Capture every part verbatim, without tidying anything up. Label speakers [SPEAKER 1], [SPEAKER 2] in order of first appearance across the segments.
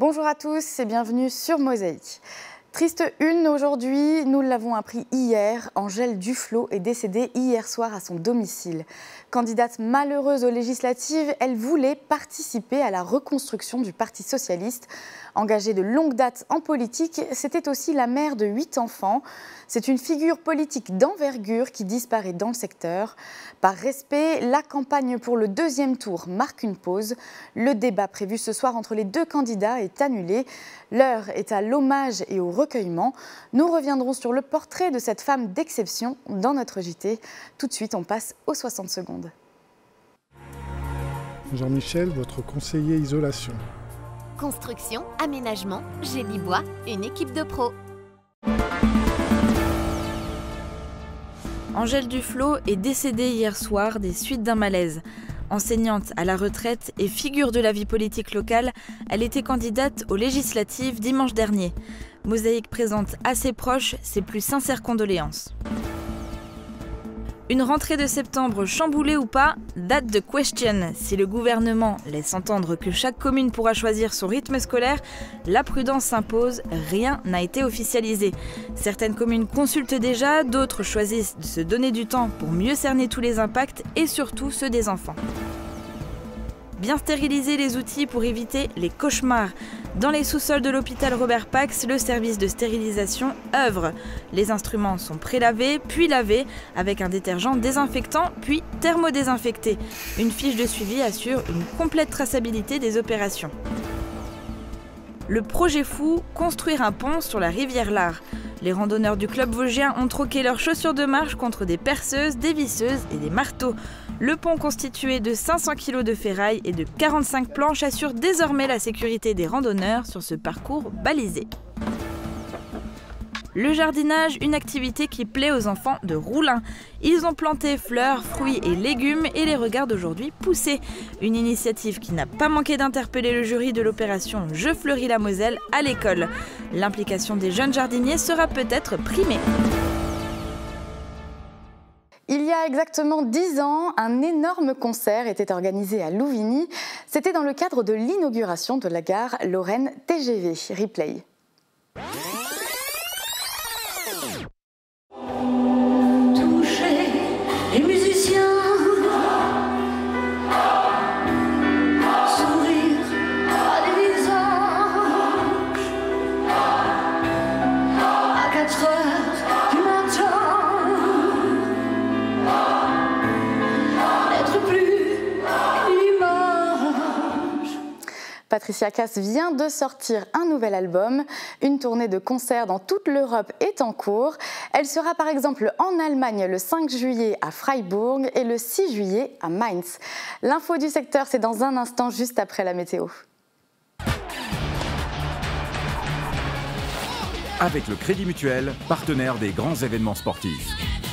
[SPEAKER 1] Bonjour à tous et bienvenue sur Mosaïque. Triste une aujourd'hui, nous l'avons appris hier, Angèle Duflot est décédée hier soir à son domicile. Candidate malheureuse aux législatives, elle voulait participer à la reconstruction du Parti socialiste. Engagée de longue date en politique, c'était aussi la mère de huit enfants. C'est une figure politique d'envergure qui disparaît dans le secteur. Par respect, la campagne pour le deuxième tour marque une pause. Le débat prévu ce soir entre les deux candidats est annulé. L'heure est à l'hommage et au recueillement. Nous reviendrons sur le portrait de cette femme d'exception dans notre J T. Tout de suite, on passe aux soixante secondes.
[SPEAKER 2] Jean-Michel, votre conseiller isolation.
[SPEAKER 3] Construction, aménagement, génie bois, une équipe de pros.
[SPEAKER 4] Angèle Duflot est décédée hier soir des suites d'un malaise. Enseignante à la retraite et figure de la vie politique locale, elle était candidate aux législatives dimanche dernier. Mosaïque présente à ses proches ses plus sincères condoléances. Une rentrée de septembre chamboulée ou pas, date de question. Si le gouvernement laisse entendre que chaque commune pourra choisir son rythme scolaire, la prudence s'impose, rien n'a été officialisé. Certaines communes consultent déjà, d'autres choisissent de se donner du temps pour mieux cerner tous les impacts et surtout ceux des enfants. Bien stériliser les outils pour éviter les cauchemars. Dans les sous-sols de l'hôpital Robert Pax, le service de stérilisation œuvre. Les instruments sont prélavés, puis lavés avec un détergent désinfectant, puis thermodésinfecté. Une fiche de suivi assure une complète traçabilité des opérations. Le projet fou, construire un pont sur la rivière L'Ar. Les randonneurs du club vosgien ont troqué leurs chaussures de marche contre des perceuses, des visseuses et des marteaux. Le pont constitué de cinq cents kilos de ferraille et de quarante-cinq planches assure désormais la sécurité des randonneurs sur ce parcours balisé. Le jardinage, une activité qui plaît aux enfants de Roulin. Ils ont planté fleurs, fruits et légumes et les regardent aujourd'hui pousser. Une initiative qui n'a pas manqué d'interpeller le jury de l'opération Je fleuris la Moselle à l'école. L'implication des jeunes jardiniers sera peut-être primée.
[SPEAKER 1] Il y a exactement dix ans, un énorme concert était organisé à Louvigny. C'était dans le cadre de l'inauguration de la gare Lorraine T G V. Replay.
[SPEAKER 5] Toucher les musiciens, sourire à des visages, à quatre heures du matin, n'être plus l'image.
[SPEAKER 1] Patricia Cass vient de sortir un nouvel album. Une tournée de concerts dans toute l'Europe est en cours. Elle sera par exemple en Allemagne le cinq juillet à Freiburg et le six juillet à Mainz. L'info du secteur, c'est dans un instant, juste après la météo.
[SPEAKER 6] Avec le Crédit Mutuel, partenaire des grands événements sportifs.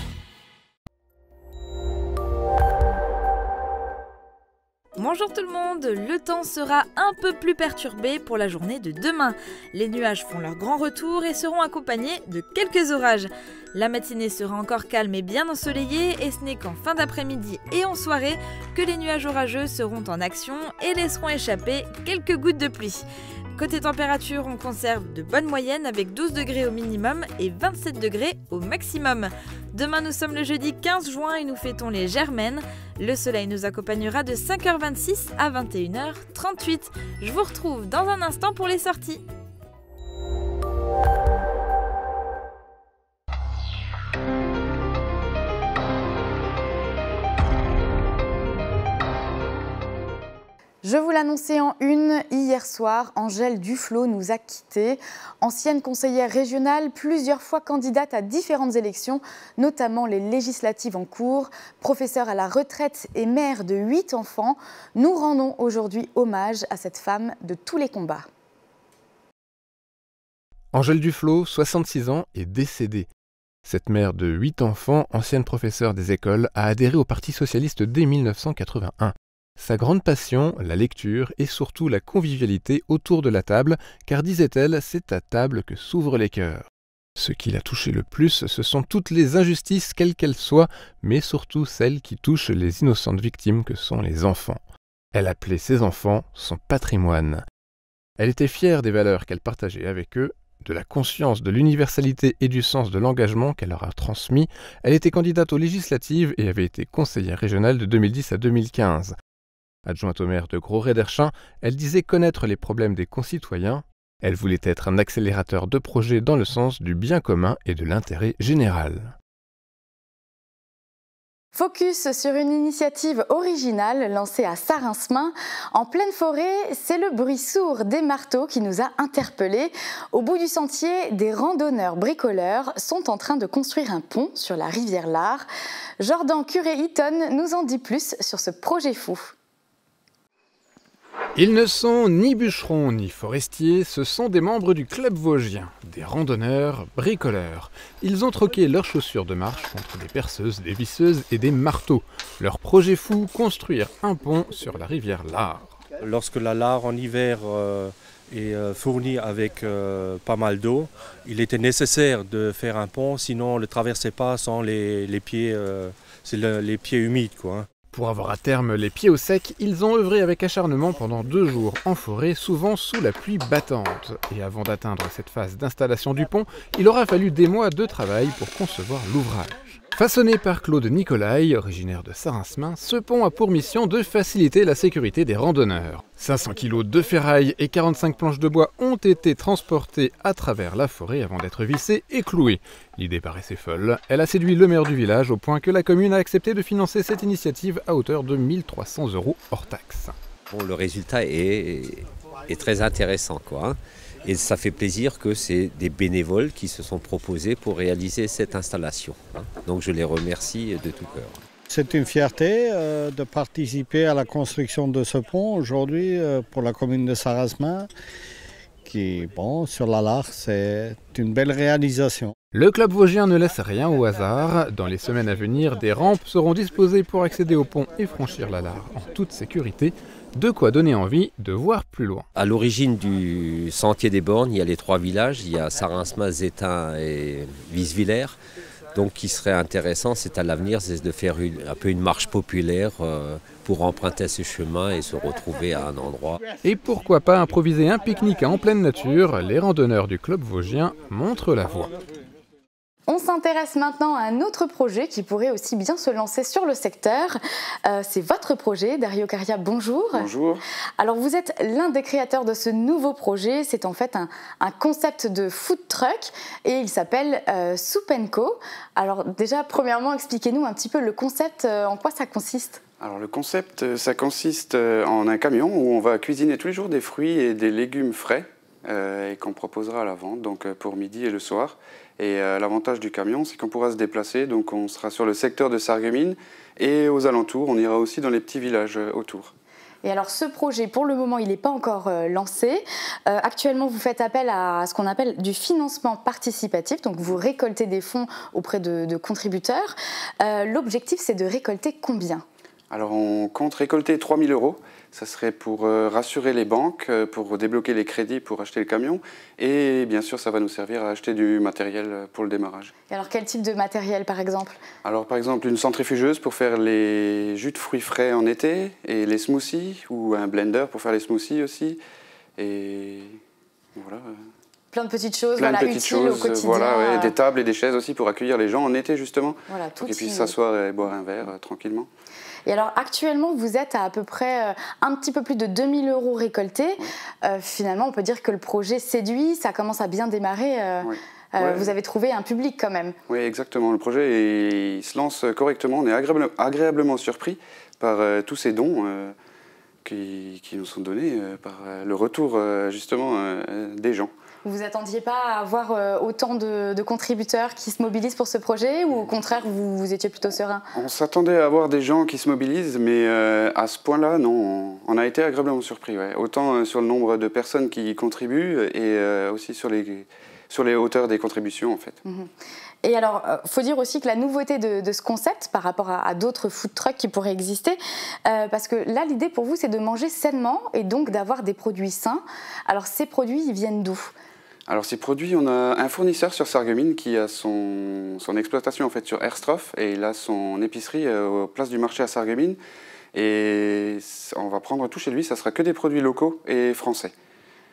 [SPEAKER 4] Bonjour tout le monde, le temps sera un peu plus perturbé pour la journée de demain. Les nuages font leur grand retour et seront accompagnés de quelques orages. La matinée sera encore calme et bien ensoleillée et ce n'est qu'en fin d'après-midi et en soirée que les nuages orageux seront en action et laisseront échapper quelques gouttes de pluie. Côté température, on conserve de bonnes moyennes avec douze degrés au minimum et vingt-sept degrés au maximum. Demain, nous sommes le jeudi quinze juin et nous fêtons les Germaines. Le soleil nous accompagnera de cinq heures vingt-six à vingt et une heures trente-huit. Je vous retrouve dans un instant pour les sorties.
[SPEAKER 1] Je vous l'annonçais en une, hier soir, Angèle Duflot nous a quittés. Ancienne conseillère régionale, plusieurs fois candidate à différentes élections, notamment les législatives en cours, professeure à la retraite et mère de huit enfants, nous rendons aujourd'hui hommage à cette femme de tous les combats.
[SPEAKER 7] Angèle Duflot, soixante-six ans, est décédée. Cette mère de huit enfants, ancienne professeure des écoles, a adhéré au Parti socialiste dès mille neuf cent quatre-vingt-un. Sa grande passion, la lecture et surtout la convivialité autour de la table, car disait-elle, c'est à table que s'ouvrent les cœurs. Ce qui l'a touché le plus, ce sont toutes les injustices, quelles qu'elles soient, mais surtout celles qui touchent les innocentes victimes que sont les enfants. Elle appelait ses enfants son patrimoine. Elle était fière des valeurs qu'elle partageait avec eux, de la conscience de l'universalité et du sens de l'engagement qu'elle leur a transmis. Elle était candidate aux législatives et avait été conseillère régionale de deux mille dix à deux mille quinze. Adjointe au maire de Gros-Réderchin, elle disait connaître les problèmes des concitoyens. Elle voulait être un accélérateur de projets dans le sens du bien commun et de l'intérêt général.
[SPEAKER 1] Focus sur une initiative originale lancée à Sarinsmain. En pleine forêt, c'est le bruit sourd des marteaux qui nous a interpellés. Au bout du sentier, des randonneurs bricoleurs sont en train de construire un pont sur la rivière Lard. Jordan Curé-Hitton nous en dit plus sur ce projet fou.
[SPEAKER 7] Ils ne sont ni bûcherons ni forestiers, ce sont des membres du club vosgien, des randonneurs bricoleurs. Ils ont troqué leurs chaussures de marche contre des perceuses, des visseuses et des marteaux. Leur projet fou, construire un pont sur la rivière Lard.
[SPEAKER 8] Lorsque la Lard en hiver euh, est euh, fournie avec euh, pas mal d'eau, il était nécessaire de faire un pont, sinon on ne le traversait pas sans les, les pieds, euh, c'est le, les pieds humides, quoi, hein.
[SPEAKER 7] Pour avoir à terme les pieds au sec, ils ont œuvré avec acharnement pendant deux jours en forêt, souvent sous la pluie battante. Et avant d'atteindre cette phase d'installation du pont, il aura fallu des mois de travail pour concevoir l'ouvrage. Façonné par Claude Nicolai, originaire de Sarinsmain, ce pont a pour mission de faciliter la sécurité des randonneurs. cinq cents kilos de ferraille et quarante-cinq planches de bois ont été transportés à travers la forêt avant d'être vissées et clouées. L'idée paraissait folle. Elle a séduit le maire du village au point que la commune a accepté de financer cette initiative à hauteur de mille trois cents euros hors taxe.
[SPEAKER 9] Bon, le résultat est, est très intéressant, quoi, hein. Et ça fait plaisir que c'est des bénévoles qui se sont proposés pour réaliser cette installation, hein. Donc je les remercie de tout cœur.
[SPEAKER 10] C'est une fierté euh, de participer à la construction de ce pont aujourd'hui euh, pour la commune de Sarinsmain, qui, bon, sur la Lard, c'est une belle réalisation.
[SPEAKER 7] Le club vosgien ne laisse rien au hasard. Dans les semaines à venir, des rampes seront disposées pour accéder au pont et franchir la Lard en toute sécurité. De quoi donner envie de voir plus loin.
[SPEAKER 9] À l'origine du sentier des bornes, il y a les trois villages, il y a Sarinsmain, Zétain et Visvillers. Donc, ce qui serait intéressant, c'est à l'avenir, c'est de faire une, un peu une marche populaire euh, pour emprunter ce chemin et se retrouver à un endroit.
[SPEAKER 7] Et pourquoi pas improviser un pique-nique en pleine nature? Les randonneurs du club vosgien montrent la voie.
[SPEAKER 1] On s'intéresse maintenant à un autre projet qui pourrait aussi bien se lancer sur le secteur. Euh, c'est votre projet, Dario Caria, bonjour.
[SPEAKER 11] Bonjour.
[SPEAKER 1] Alors vous êtes l'un des créateurs de ce nouveau projet. C'est en fait un, un concept de food truck et il s'appelle euh, Soup and Co. Alors déjà, premièrement, expliquez-nous un petit peu le concept, euh, en quoi ça consiste.
[SPEAKER 11] Alors le concept, ça consiste en un camion où on va cuisiner tous les jours des fruits et des légumes frais euh, et qu'on proposera à la vente, donc pour midi et le soir. Et euh, l'avantage du camion, c'est qu'on pourra se déplacer, donc on sera sur le secteur de Sarreguemines et aux alentours, on ira aussi dans les petits villages euh, autour.
[SPEAKER 1] Et alors ce projet, pour le moment, il n'est pas encore euh, lancé. Euh, actuellement, vous faites appel à ce qu'on appelle du financement participatif, donc vous récoltez des fonds auprès de, de contributeurs. Euh, L'objectif, c'est de récolter combien ?
[SPEAKER 11] Alors on compte récolter trois mille euros. Ça serait pour euh, rassurer les banques, euh, pour débloquer les crédits pour acheter le camion. Et bien sûr, ça va nous servir à acheter du matériel pour le démarrage.
[SPEAKER 1] Et alors, quel type de matériel, par exemple?
[SPEAKER 11] Alors, par exemple, une centrifugeuse pour faire les jus de fruits frais en été et les smoothies, ou un blender pour faire les smoothies aussi. Et voilà.
[SPEAKER 1] Plein de petites choses,
[SPEAKER 11] Plein
[SPEAKER 1] voilà,
[SPEAKER 11] de petites
[SPEAKER 1] utiles
[SPEAKER 11] choses,
[SPEAKER 1] au quotidien.
[SPEAKER 11] Voilà, ouais, des tables et des chaises aussi pour accueillir les gens en été, justement.
[SPEAKER 1] Voilà, tout
[SPEAKER 11] pour qu'ils puissent
[SPEAKER 1] y...
[SPEAKER 11] s'asseoir et boire un verre euh, tranquillement.
[SPEAKER 1] Et alors actuellement, vous êtes à à peu près euh, un petit peu plus de deux mille euros récoltés. Oui. Euh, finalement, on peut dire que le projet séduit, ça commence à bien démarrer. Euh, oui. euh, ouais. Vous avez trouvé un public quand même.
[SPEAKER 11] Oui, exactement. Le projet est, il se lance correctement. On est agréable, agréablement surpris par euh, tous ces dons euh, qui, qui nous sont donnés, euh, par euh, le retour euh, justement euh, des gens.
[SPEAKER 1] Vous vous attendiez pas à avoir euh, autant de, de contributeurs qui se mobilisent pour ce projet ou au contraire, vous, vous étiez plutôt serein? On
[SPEAKER 11] s'attendait à avoir des gens qui se mobilisent, mais euh, à ce point-là, non, on, on a été agréablement surpris. Ouais. Autant euh, sur le nombre de personnes qui contribuent et euh, aussi sur les, sur les hauteurs des contributions, en fait.
[SPEAKER 1] Mmh. Et alors, il euh, faut dire aussi que la nouveauté de, de ce concept par rapport à, à d'autres food trucks qui pourraient exister, euh, parce que là, l'idée pour vous, c'est de manger sainement et donc d'avoir des produits sains. Alors, ces produits, ils viennent d'où ?
[SPEAKER 11] Alors ces produits, on a un fournisseur sur Sarreguemines qui a son, son exploitation en fait sur Erstroff et il a son épicerie euh, place du marché à Sarreguemines et on va prendre tout chez lui, ça sera que des produits locaux et français.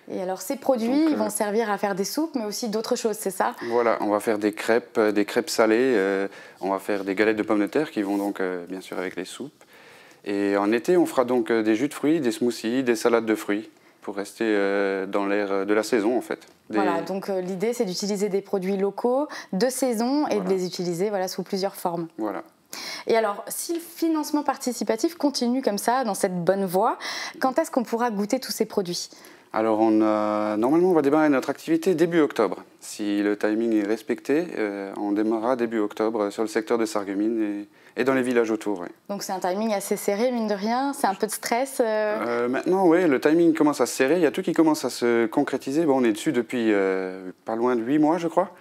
[SPEAKER 1] Et alors ces produits, Donc, ils euh... vont servir à faire des soupes, mais aussi d'autres choses, c'est ça?
[SPEAKER 11] Voilà, on va faire des crêpes, des crêpes salées, euh, on va faire des galettes de pommes de terre qui vont donc euh, bien sûr avec les soupes. Et en été, on fera donc des jus de fruits, des smoothies, des salades de fruits, pour rester euh, dans l'air de la saison en fait. Des...
[SPEAKER 1] Voilà, donc euh, l'idée c'est d'utiliser des produits locaux, de saison, et voilà. de les utiliser voilà, sous plusieurs formes.
[SPEAKER 11] Voilà.
[SPEAKER 1] Et alors, si le financement participatif continue comme ça, dans cette bonne voie, quand est-ce qu'on pourra goûter tous ces produits?
[SPEAKER 11] Alors, on a... normalement, on va démarrer notre activité début octobre. Si le timing est respecté, euh, on démarrera début octobre sur le secteur de Sarreguemines et, et dans les villages autour. Ouais.
[SPEAKER 1] Donc, c'est un timing assez serré, mine de rien? C'est un peu de stress euh...
[SPEAKER 11] Euh, Maintenant, oui, le timing commence à se serrer. Il y a tout qui commence à se concrétiser. Bon, on est dessus depuis euh, pas loin de huit mois, je crois.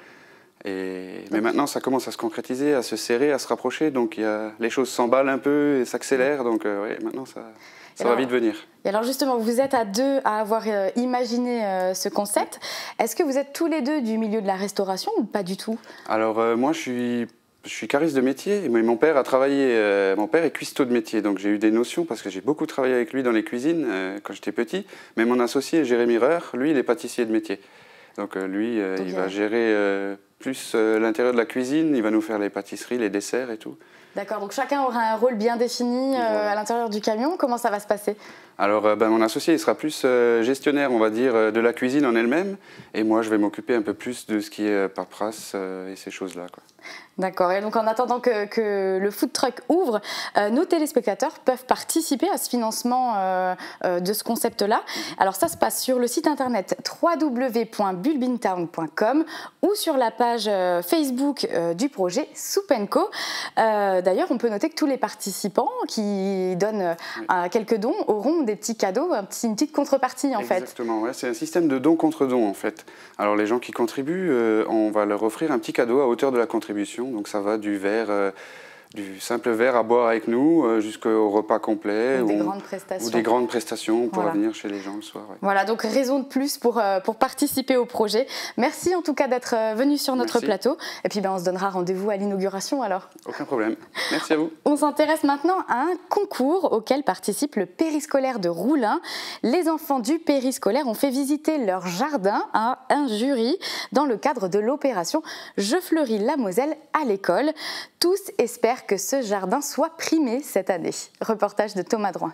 [SPEAKER 11] Et... Mais maintenant, ça commence à se concrétiser, à se serrer, à se rapprocher. Donc, il y a... les choses s'emballent un peu et s'accélèrent. Donc, euh, ouais, maintenant, ça... Ça
[SPEAKER 1] alors,
[SPEAKER 11] va vite venir.
[SPEAKER 1] Et alors justement, vous êtes à deux à avoir euh, imaginé euh, ce concept. Est-ce que vous êtes tous les deux du milieu de la restauration ou pas du tout?
[SPEAKER 11] Alors euh, moi, je suis, je suis cariste de métier, mais mon père a travaillé. Euh, mon père est cuistot de métier, donc j'ai eu des notions parce que j'ai beaucoup travaillé avec lui dans les cuisines euh, quand j'étais petit. Mais mon associé Jérémy Reur, lui, il est pâtissier de métier. Donc euh, lui, euh, donc, il va gérer euh, plus euh, l'intérieur de la cuisine. Il va nous faire les pâtisseries, les desserts et tout.
[SPEAKER 1] D'accord, donc chacun aura un rôle bien défini euh, voilà. à l'intérieur du camion. Comment ça va se passer?
[SPEAKER 11] Alors, euh, ben, mon associé il sera plus euh, gestionnaire, on va dire, euh, de la cuisine en elle-même. Et moi, je vais m'occuper un peu plus de ce qui est euh, paperasse euh, et ces choses-là.
[SPEAKER 1] D'accord, et donc en attendant que, que le food truck ouvre, euh, nos téléspectateurs peuvent participer à ce financement euh, euh, de ce concept-là. Mmh. Alors ça se passe sur le site internet w w w point bulbintown point com ou sur la page euh, Facebook euh, du projet Soup and Co. Euh, D'ailleurs, on peut noter que tous les participants qui donnent oui. euh, quelques dons auront des petits cadeaux, un petit, une petite contrepartie en
[SPEAKER 11] Exactement,
[SPEAKER 1] fait.
[SPEAKER 11] Exactement, ouais, c'est un système de don contre don en fait. Alors les gens qui contribuent, euh, on va leur offrir un petit cadeau à hauteur de la contribution. Donc ça va du verre, euh, du simple verre à boire avec nous euh, jusqu'au repas complet.
[SPEAKER 1] Ou des
[SPEAKER 11] on,
[SPEAKER 1] grandes prestations.
[SPEAKER 11] Ou des grandes prestations pour
[SPEAKER 1] voilà.
[SPEAKER 11] venir chez les gens le soir. Ouais.
[SPEAKER 1] Voilà, donc raison de plus pour, euh, pour participer au projet. Merci en tout cas d'être euh, venu sur notre
[SPEAKER 11] Merci.
[SPEAKER 1] plateau. Et puis ben, on se donnera rendez-vous à l'inauguration alors.
[SPEAKER 11] Aucun problème. Merci à vous.
[SPEAKER 1] On s'intéresse maintenant à un concours auquel participe le périscolaire de Roulin. Les enfants du périscolaire ont fait visiter leur jardin à un jury dans le cadre de l'opération Je fleuris la Moselle à l'école. Tous espèrent que ce jardin soit primé cette année. Reportage de Thomas Drouin.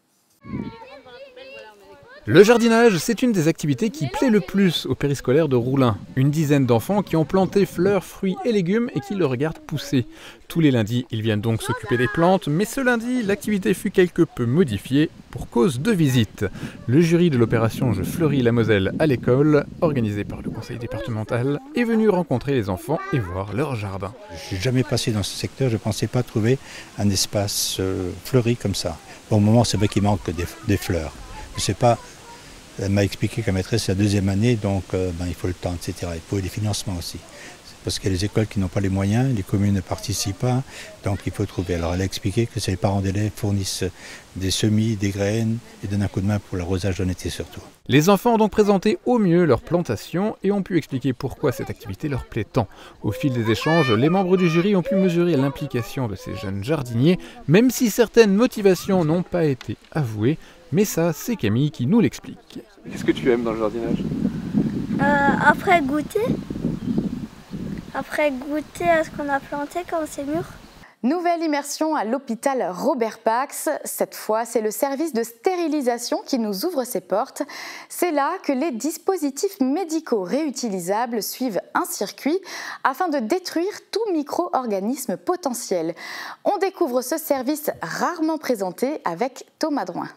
[SPEAKER 7] Le jardinage, c'est une des activités qui plaît le plus au périscolaire de Roulin. Une dizaine d'enfants qui ont planté fleurs, fruits et légumes et qui le regardent pousser. Tous les lundis, ils viennent donc s'occuper des plantes, mais ce lundi, l'activité fut quelque peu modifiée pour cause de visite. Le jury de l'opération Je fleuris la Moselle à l'école, organisé par le conseil départemental, est venu rencontrer les enfants et voir leur jardin.
[SPEAKER 12] Je n'ai jamais passé dans ce secteur, je ne pensais pas trouver un espace euh, fleuri comme ça. Au moment, c'est vrai qu'il manque des, des fleurs. Je sais pas. Elle m'a expliqué qu'à maîtresse, c'est la deuxième année, donc euh, ben, il faut le temps, et cetera. Il faut des financements aussi. Parce qu'il y a les écoles qui n'ont pas les moyens, les communes ne participent pas, donc il faut trouver. Alors elle a expliqué que c'est les parents d'élèves fournissent des semis, des graines et donnent un coup de main pour l'arrosage en été surtout.
[SPEAKER 7] Les enfants ont donc présenté au mieux leur plantation et ont pu expliquer pourquoi cette activité leur plaît tant. Au fil des échanges, les membres du jury ont pu mesurer l'implication de ces jeunes jardiniers, même si certaines motivations n'ont pas été avouées. Mais ça, c'est Camille qui nous l'explique. Qu'est-ce que tu aimes dans le jardinage?
[SPEAKER 13] euh, Après goûter. Après goûter à ce qu'on a planté quand c'est mûr.
[SPEAKER 1] Nouvelle immersion à l'hôpital Robert Pax. Cette fois, c'est le service de stérilisation qui nous ouvre ses portes. C'est là que les dispositifs médicaux réutilisables suivent un circuit afin de détruire tout micro-organisme potentiel. On découvre ce service rarement présenté avec Thomas Drouin.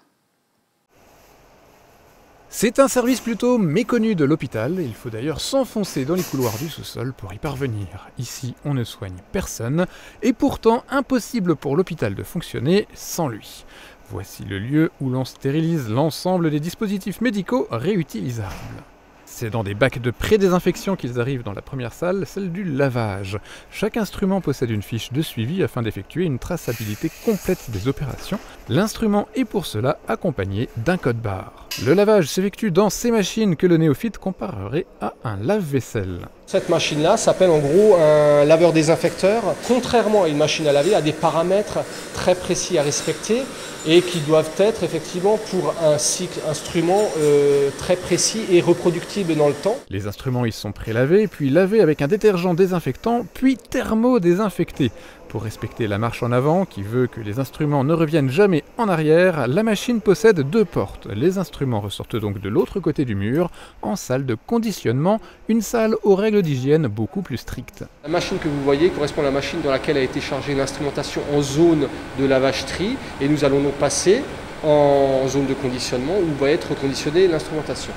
[SPEAKER 7] C'est un service plutôt méconnu de l'hôpital, il faut d'ailleurs s'enfoncer dans les couloirs du sous-sol pour y parvenir. Ici, on ne soigne personne, et pourtant impossible pour l'hôpital de fonctionner sans lui. Voici le lieu où l'on stérilise l'ensemble des dispositifs médicaux réutilisables. C'est dans des bacs de pré-désinfection qu'ils arrivent dans la première salle, celle du lavage. Chaque instrument possède une fiche de suivi afin d'effectuer une traçabilité complète des opérations. L'instrument est pour cela accompagné d'un code barre. Le lavage s'effectue dans ces machines que le néophyte comparerait à un lave-vaisselle.
[SPEAKER 14] Cette machine-là s'appelle en gros un laveur désinfecteur. Contrairement à une machine à laver, elle a des paramètres très précis à respecter. et qui doivent être effectivement pour un cycle instrument euh, très précis et reproductible dans le temps.
[SPEAKER 7] Les instruments ils sont prélavés, puis lavés avec un détergent désinfectant, puis thermo-désinfectés. Pour respecter la marche en avant, qui veut que les instruments ne reviennent jamais en arrière, la machine possède deux portes. Les instruments ressortent donc de l'autre côté du mur, en salle de conditionnement, une salle aux règles d'hygiène beaucoup plus strictes.
[SPEAKER 14] La machine que vous voyez correspond à la machine dans laquelle a été chargée l'instrumentation en zone de lavage-tri, et nous allons donc passer en zone de conditionnement où va être reconditionnée l'instrumentation.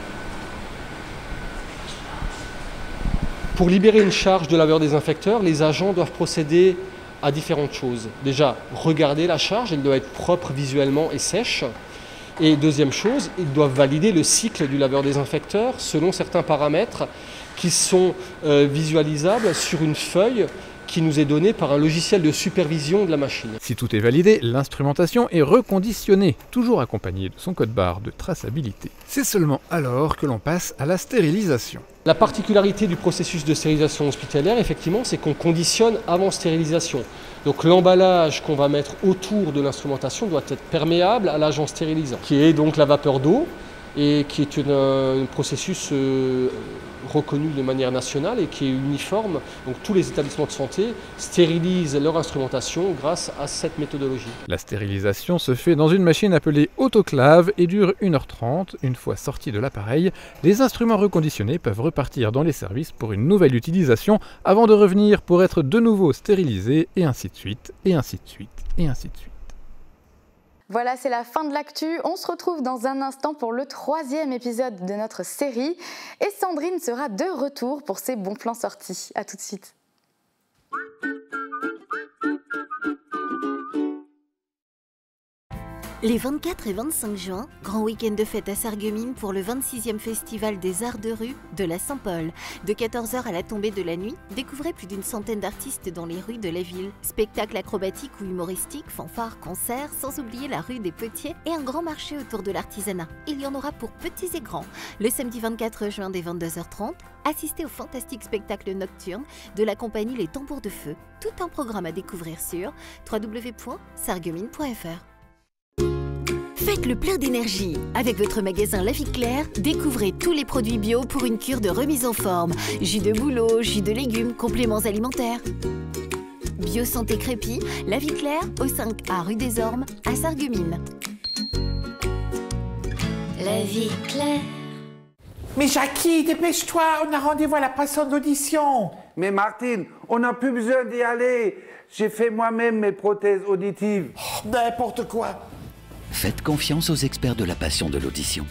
[SPEAKER 14] Pour libérer une charge de laveur désinfecteur, les agents doivent procéder à différentes choses. Déjà, regarder la charge, elle doit être propre visuellement et sèche. Et deuxième chose, ils doivent valider le cycle du laveur désinfecteur selon certains paramètres qui sont euh, visualisables sur une feuille qui nous est donnée par un logiciel de supervision de la machine.
[SPEAKER 7] Si tout est validé, l'instrumentation est reconditionnée, toujours accompagnée de son code-barre de traçabilité. C'est seulement alors que l'on passe à la stérilisation.
[SPEAKER 14] La particularité du processus de stérilisation hospitalière, effectivement, c'est qu'on conditionne avant stérilisation. Donc l'emballage qu'on va mettre autour de l'instrumentation doit être perméable à l'agent stérilisant, qui est donc la vapeur d'eau, et qui est une, un processus euh, reconnu de manière nationale et qui est uniforme. Donc tous les établissements de santé stérilisent leur instrumentation grâce à cette méthodologie.
[SPEAKER 7] La stérilisation se fait dans une machine appelée autoclave et dure une heure trente. Une fois sortis de l'appareil, les instruments reconditionnés peuvent repartir dans les services pour une nouvelle utilisation avant de revenir pour être de nouveau stérilisés, et ainsi de suite, et ainsi de suite, et ainsi de suite.
[SPEAKER 1] Voilà, c'est la fin de l'actu. On se retrouve dans un instant pour le troisième épisode de notre série. Et Sandrine sera de retour pour ses bons plans sortis. A tout de suite.
[SPEAKER 3] Les vingt-quatre et vingt-cinq juin, grand week-end de fête à Sarreguemines pour le vingt-sixième Festival des Arts de rue de la Saint-Paul. De quatorze heures à la tombée de la nuit, découvrez plus d'une centaine d'artistes dans les rues de la ville. Spectacles acrobatiques ou humoristiques, fanfares, concerts, sans oublier la rue des Potiers et un grand marché autour de l'artisanat. Il y en aura pour petits et grands. Le samedi vingt-quatre juin dès vingt-deux heures trente, assistez au fantastique spectacle nocturne de la compagnie Les Tambours de Feu. Tout un programme à découvrir sur w w w point sarreguemines point f r. Faites le plein d'énergie. Avec votre magasin La Vie Claire, découvrez tous les produits bio pour une cure de remise en forme. Jus de bouleau, jus de légumes, compléments alimentaires. Bio Santé Crépy, La Vie Claire, au cinq A rue des Ormes, à Sarreguemines.
[SPEAKER 5] La Vie Claire.
[SPEAKER 15] Mais Jackie, dépêche-toi, on a rendez-vous à la passante d'audition.
[SPEAKER 16] Mais Martine, on n'a plus besoin d'y aller. J'ai fait moi-même mes prothèses auditives.
[SPEAKER 15] Oh, n'importe quoi.
[SPEAKER 17] Faites confiance aux experts de la passion de l'audition.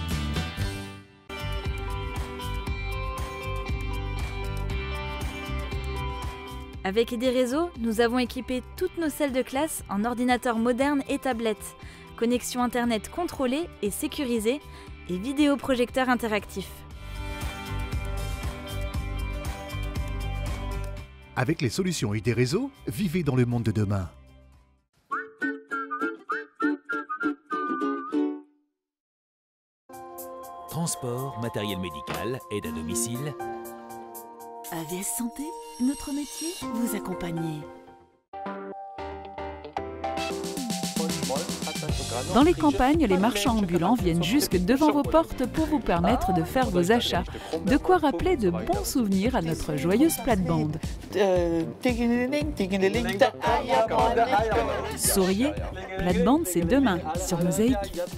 [SPEAKER 4] Avec des réseaux, nous avons équipé toutes nos salles de classe en ordinateurs modernes et tablettes, connexion internet contrôlée et sécurisée et vidéoprojecteurs interactifs.
[SPEAKER 18] Avec les solutions I T Réseau, vivez dans le monde de demain.
[SPEAKER 19] Transport, matériel médical, aide à domicile.
[SPEAKER 20] A V S Santé, notre métier, vous accompagner. Dans les campagnes, les marchands ambulants viennent jusque devant vos portes pour vous permettre de faire vos achats. De quoi rappeler de bons souvenirs à notre joyeuse plate-bande. Souriez, plate-bande c'est demain sur Mosaïque.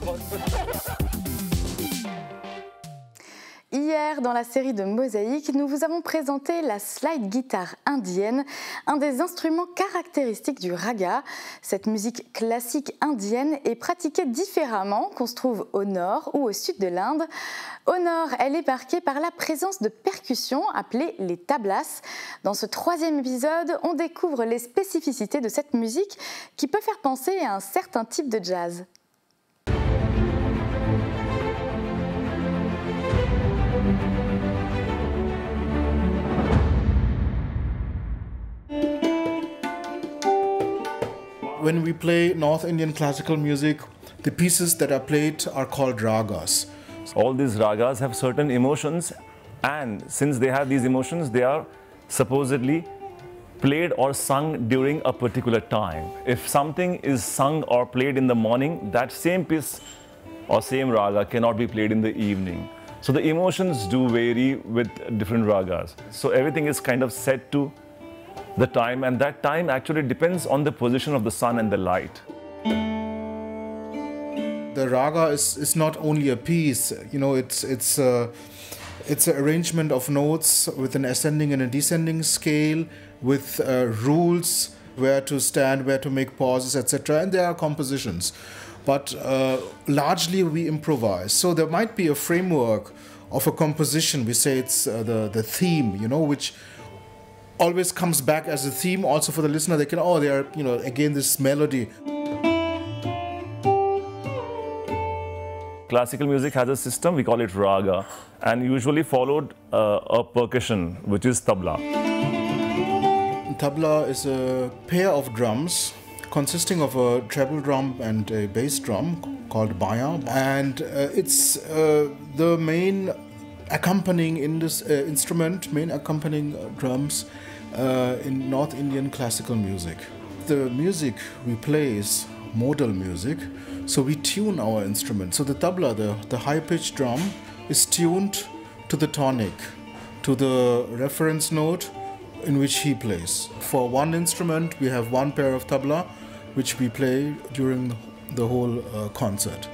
[SPEAKER 1] Hier, dans la série de Mosaïque, nous vous avons présenté la slide guitare indienne, un des instruments caractéristiques du raga. Cette musique classique indienne est pratiquée différemment qu'on se trouve au nord ou au sud de l'Inde. Au nord, elle est marquée par la présence de percussions appelées les tablas. Dans ce troisième épisode, on découvre les spécificités de cette musique qui peut faire penser à un certain type de jazz.
[SPEAKER 21] When we play North Indian classical music, the pieces that are played are called ragas.
[SPEAKER 22] All these ragas have certain emotions, and since they have these emotions, they are supposedly played or sung during a particular time. If something is sung or played in the morning, that same piece or same raga cannot be played in the evening. So the emotions do vary with different ragas. So everything is kind of set to the time, and that time actually depends on the position of the sun and the light.
[SPEAKER 21] The raga is, is not only a piece, you know, it's, it's, uh, it's an arrangement of notes with an ascending and a descending scale, with uh, rules, where to stand, where to make pauses, et cetera. And there are compositions. But uh, largely we improvise. So there might be a framework of a composition. We say it's uh, the, the theme, you know, which always comes back as a theme also for the listener. They can, oh, they are, you know, again, this melody.
[SPEAKER 22] Classical music has a system, we call it raga, and usually followed uh, a percussion, which is tabla.
[SPEAKER 21] Tabla is a pair of drums consisting of a treble drum and a bass drum called baya, and uh, it's uh, the main accompanying in this uh, instrument, main accompanying uh, drums uh, in North Indian classical music. The music we play is modal music, so we tune our instrument. So the tabla, the, the high-pitched drum, is tuned to the tonic, to the reference note in which he plays. For one instrument, we have one pair of tabla, which we play during the whole uh, concert.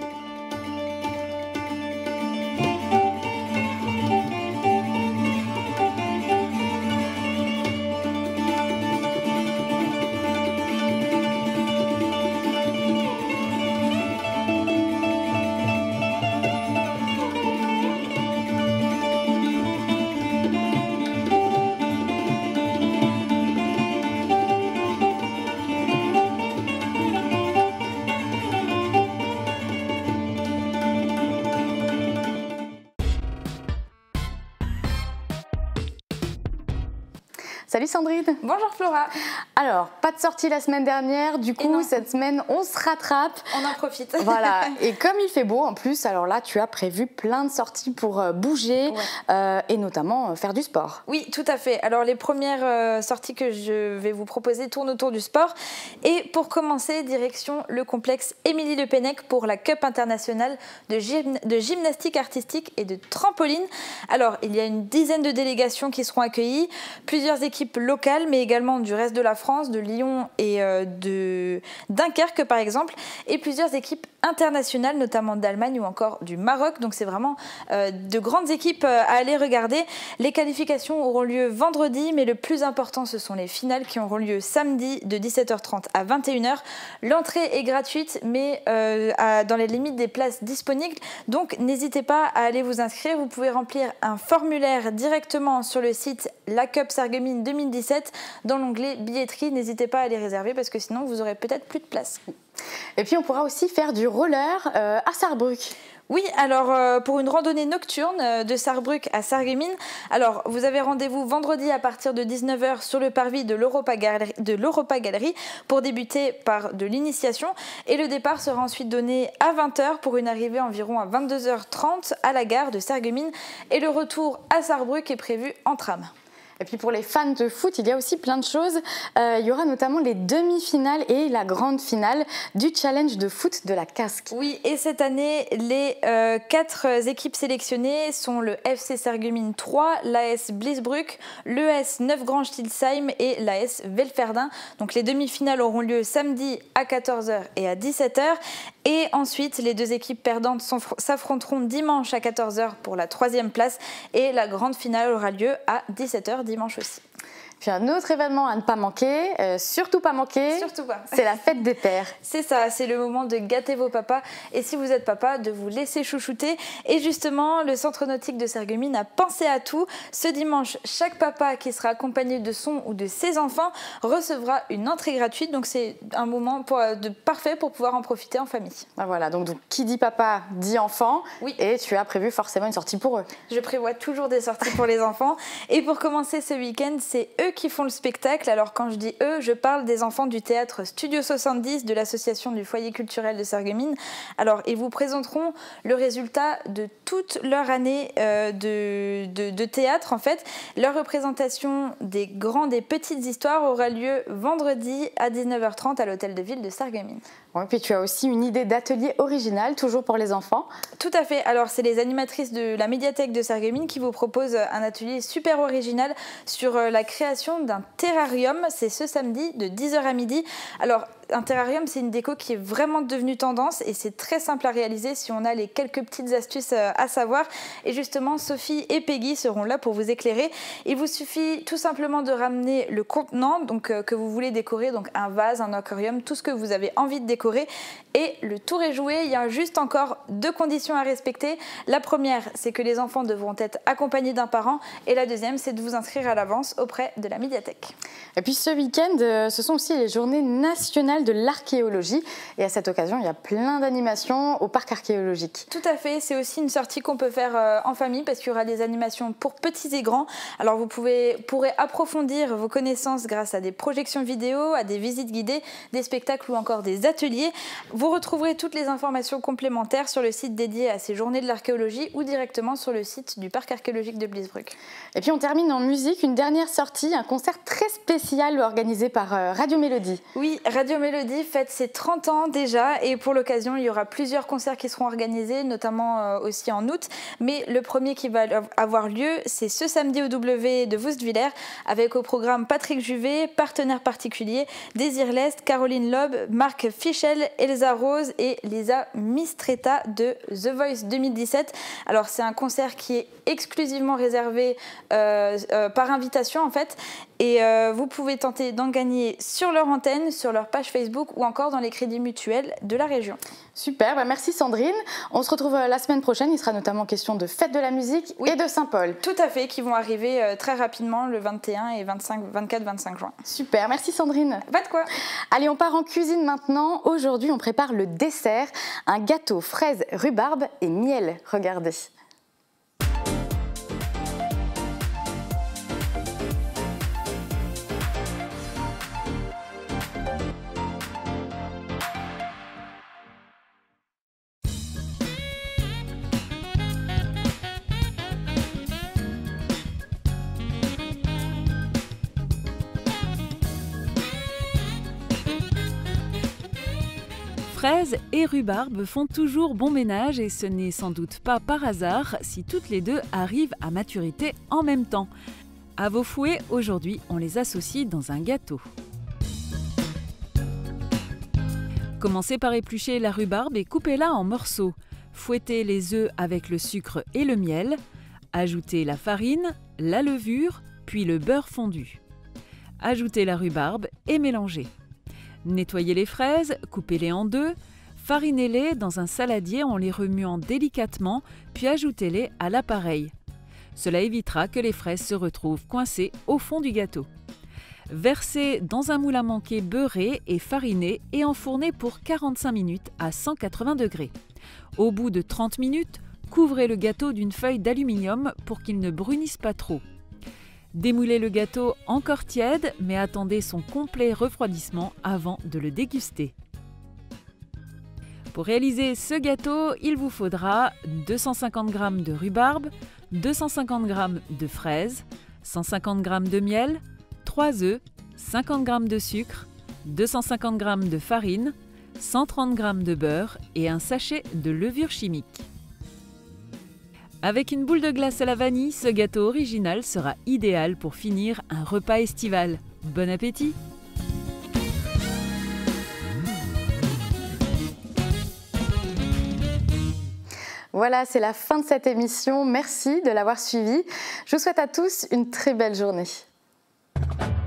[SPEAKER 1] Salut Sandrine.
[SPEAKER 4] Bonjour Flora.
[SPEAKER 1] Alors, pas de sortie la semaine dernière, du coup cette semaine on se rattrape.
[SPEAKER 4] On en profite.
[SPEAKER 1] Voilà, et comme il fait beau en plus, alors là tu as prévu plein de sorties pour euh, bouger ouais. euh, et notamment euh, faire du sport.
[SPEAKER 4] Oui, tout à fait. Alors les premières euh, sorties que je vais vous proposer tournent autour du sport. Et pour commencer, direction le complexe Émilie Le Pennec pour la Cup internationale de, gym de gymnastique artistique et de trampoline. Alors, il y a une dizaine de délégations qui seront accueillies, plusieurs équipes locales, mais également du reste de la France, de Lyon et euh, de Dunkerque par exemple, et plusieurs équipes internationales, notamment d'Allemagne ou encore du Maroc. Donc c'est vraiment euh, de grandes équipes euh, à aller regarder. Les qualifications auront lieu vendredi, mais le plus important, ce sont les finales qui auront lieu samedi de dix-sept heures trente à vingt et une heures. L'entrée est gratuite, mais euh, à, dans les limites des places disponibles. Donc n'hésitez pas à aller vous inscrire. Vous pouvez remplir un formulaire directement sur le site La Cup Sarreguemines deux mille dix-sept dans l'onglet billetterie. N'hésitez pas à les réserver parce que sinon vous aurez peut-être plus de place.
[SPEAKER 1] Et puis on pourra aussi faire du roller euh, à Sarrebruck.
[SPEAKER 4] Oui, alors euh, pour une randonnée nocturne euh, de Sarrebruck à Sarreguemines, alors vous avez rendez-vous vendredi à partir de dix-neuf heures sur le parvis de l'Europa Gallery, de l'Europa Gallery pour débuter par de l'initiation, et le départ sera ensuite donné à vingt heures pour une arrivée environ à vingt-deux heures trente à la gare de Sarreguemines, et le retour à Sarrebruck est prévu en tram.
[SPEAKER 1] Et puis pour les fans de foot, il y a aussi plein de choses. Euh, il y aura notamment les demi-finales et la grande finale du challenge de foot de la Casque.
[SPEAKER 4] Oui, et cette année, les euh, quatre équipes sélectionnées sont le F C Sarreguemines trois, l'A S Blisbruck, l'E S Neufgrange-Tilsheim et l'A S Velferdin. Donc les demi-finales auront lieu samedi à quatorze heures et à dix-sept heures. Et ensuite, les deux équipes perdantes s'affronteront dimanche à quatorze heures pour la troisième place. Et la grande finale aura lieu à dix-sept heures dimanche aussi.
[SPEAKER 1] Puis un autre événement à ne pas manquer, euh, surtout pas manquer,
[SPEAKER 4] surtout pas.
[SPEAKER 1] C'est la fête des pères.
[SPEAKER 4] C'est ça, c'est le moment de gâter vos papas et si vous êtes papa, de vous laisser chouchouter. Et justement, le centre nautique de Sarreguemines a pensé à tout. Ce dimanche, chaque papa qui sera accompagné de son ou de ses enfants recevra une entrée gratuite. Donc c'est un moment pour, de, parfait pour pouvoir en profiter en famille.
[SPEAKER 1] Ah voilà, donc, donc qui dit papa dit enfant.
[SPEAKER 4] Oui.
[SPEAKER 1] Et tu as prévu forcément une sortie pour eux.
[SPEAKER 4] Je prévois toujours des sorties pour les enfants. Et pour commencer ce week-end, c'est eux qui font le spectacle. Alors quand je dis eux, je parle des enfants du théâtre Studio soixante-dix de l'association du foyer culturel de Sarreguemines. Alors ils vous présenteront le résultat de toute leur année euh, de, de, de théâtre en fait. Leur représentation des grandes et petites histoires aura lieu vendredi à dix-neuf heures trente à l'hôtel de ville de Sarreguemines.
[SPEAKER 1] Ouais, puis tu as aussi une idée d'atelier original, toujours pour les enfants.
[SPEAKER 4] Tout à fait. Alors, c'est les animatrices de la médiathèque de Sarreguemines qui vous proposent un atelier super original sur la création d'un terrarium. C'est ce samedi de dix heures à midi. Alors, un terrarium, c'est une déco qui est vraiment devenue tendance et c'est très simple à réaliser si on a les quelques petites astuces à savoir. Et justement, Sophie et Peggy seront là pour vous éclairer. Il vous suffit tout simplement de ramener le contenant donc, euh, que vous voulez décorer, donc un vase, un aquarium, tout ce que vous avez envie de décorer. Et le tour est joué. Il y a juste encore deux conditions à respecter. La première, c'est que les enfants devront être accompagnés d'un parent. Et la deuxième, c'est de vous inscrire à l'avance auprès de la médiathèque.
[SPEAKER 1] Et puis ce week-end, ce sont aussi les journées nationales de l'archéologie. Et à cette occasion, il y a plein d'animations au parc archéologique.
[SPEAKER 4] Tout à fait. C'est aussi une sortie qu'on peut faire en famille parce qu'il y aura des animations pour petits et grands. Alors vous pouvez, pourrez approfondir vos connaissances grâce à des projections vidéo, à des visites guidées, des spectacles ou encore des ateliers. Vous retrouverez toutes les informations complémentaires sur le site dédié à ces journées de l'archéologie ou directement sur le site du parc archéologique de Bliesbruck.
[SPEAKER 1] Et puis on termine en musique, une dernière sortie, un concert très spécial organisé par Radio Mélodie.
[SPEAKER 4] Oui, Radio Mélodie fête ses trente ans déjà et pour l'occasion il y aura plusieurs concerts qui seront organisés, notamment aussi en août. Mais le premier qui va avoir lieu, c'est ce samedi au W de Woestwiller avec au programme Patrick Juvet, partenaire particulier, Désir Lest, Caroline Loeb, Marc Fischel, Elsa Rose et Lisa Mistretta de The Voice deux mille dix-sept. Alors c'est un concert qui est exclusivement réservé euh, euh, par invitation en fait et euh, vous pouvez tenter d'en gagner sur leur antenne, sur leur page Facebook ou encore dans les crédits mutuels de la région.
[SPEAKER 1] Super, bah merci Sandrine. On se retrouve la semaine prochaine, il sera notamment question de fête de la musique oui, et de Saint-Paul.
[SPEAKER 4] Tout à fait, qui vont arriver euh, très rapidement le vingt et un et vingt-cinq, vingt-quatre, vingt-cinq juin.
[SPEAKER 1] Super, merci Sandrine.
[SPEAKER 4] Pas de quoi.
[SPEAKER 1] Allez, on part en cuisine maintenant. Aujourd'hui, on prépare le dessert, un gâteau fraise, rhubarbe et miel. Regardez.
[SPEAKER 20] Fraises et rhubarbe font toujours bon ménage et ce n'est sans doute pas par hasard si toutes les deux arrivent à maturité en même temps. À vos fouets, aujourd'hui, on les associe dans un gâteau. Commencez par éplucher la rhubarbe et coupez-la en morceaux. Fouettez les œufs avec le sucre et le miel. Ajoutez la farine, la levure, puis le beurre fondu. Ajoutez la rhubarbe et mélangez. Nettoyez les fraises, coupez-les en deux, farinez-les dans un saladier en les remuant délicatement, puis ajoutez-les à l'appareil. Cela évitera que les fraises se retrouvent coincées au fond du gâteau. Versez dans un moule à manquer beurré et fariné et enfournez pour quarante-cinq minutes à cent quatre-vingts degrés. Au bout de trente minutes, couvrez le gâteau d'une feuille d'aluminium pour qu'il ne brunisse pas trop. Démoulez le gâteau encore tiède, mais attendez son complet refroidissement avant de le déguster. Pour réaliser ce gâteau, il vous faudra deux cent cinquante grammes de rhubarbe, deux cent cinquante grammes de fraises, cent cinquante grammes de miel, trois œufs, cinquante grammes de sucre, deux cent cinquante grammes de farine, cent trente grammes de beurre et un sachet de levure chimique. Avec une boule de glace à la vanille, ce gâteau original sera idéal pour finir un repas estival. Bon appétit!
[SPEAKER 1] Voilà, c'est la fin de cette émission. Merci de l'avoir suivie. Je vous souhaite à tous une très belle journée.